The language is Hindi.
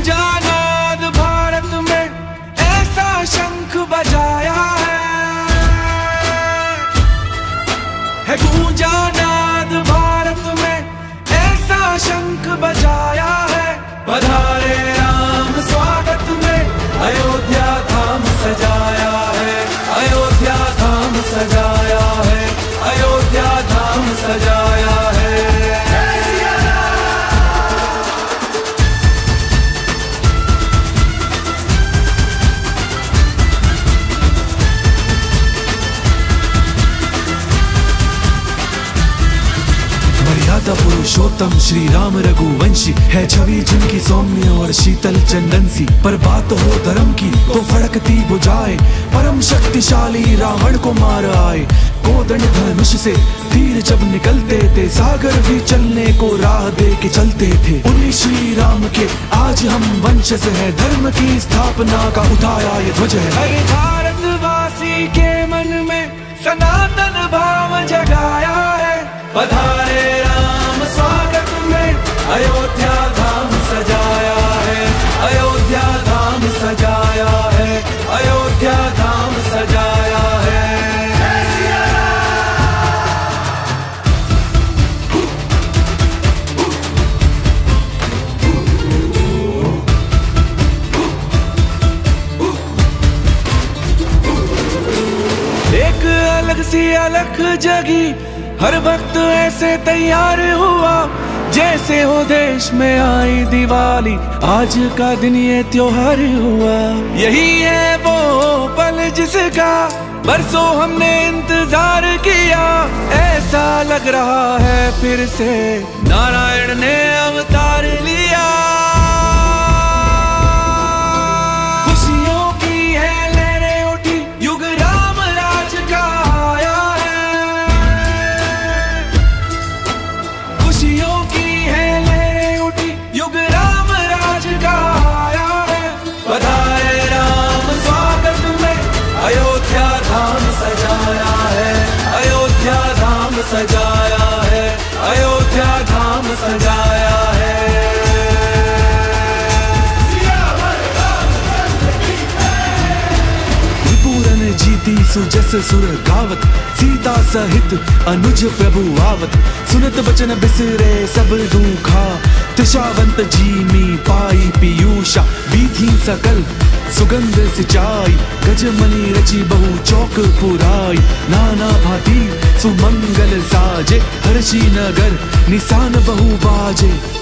गूंजा नाद भारत में ऐसा शंख बजाया है गूंजा नाद भारत में ऐसा शंख बजाया है। पधारे राम स्वागत में अयोध्या धाम सजाया है, अयोध्या धाम सजाया है, अयोध्या धाम सजाया है। मर्यादा पुरुषोत्तम श्री राम रघुवंशी है छवि जिनकी सौम्य और शीतल चंदन सी। पर बात हो धर्म की तो फड़कती बुझाए, परम शक्तिशाली रावण को मार आए। कोदंड धनुष से तीर जब निकलते थे, सागर भी चलने को राह दे के चलते थे। उन्हीं श्री राम के आज हम वंशज है, धर्म की स्थापना का उठाया ये ध्वज है। हर भारतवासी के मन में सनातन भाव जगाया है। पधारे राम स्वागत में अयोध्या धाम सजाया है, अयोध्या धाम सजाया है, अयोध्या धाम सजाया है। एक अलग सी अलख जगी, हर वक्त ऐसे तैयार हुआ जैसे हो देश में आई दिवाली। आज का दिन ये त्योहार हुआ, यही है वो पल जिसका बरसों हमने इंतजार किया। ऐसा लग रहा है फिर से नारायण ने अवतार लिया। खुशियों की है लहरें उठी, युग राम राज का आया है। खुशियों की है लहरें उठी, युग राम राज का आया है। पधारे राम स्वागत में अयोध्या धाम सजाया है, अयोध्या धाम सजाया है, अयोध्या धाम सजाया है। जीती सुजस सुर गावत, सीता सहित अनुज प्रभु आवत। सुनत बचन बिसरे सब दुखा, त्रिशावंत जीमी पाई पीयूषा। बीथी सकल सुगंध सिंचाई, गजमणि रची बहु चौक पुराई। नाना भांति सुमंगल साजे, हर्षी नगर निशान बहु बाजे।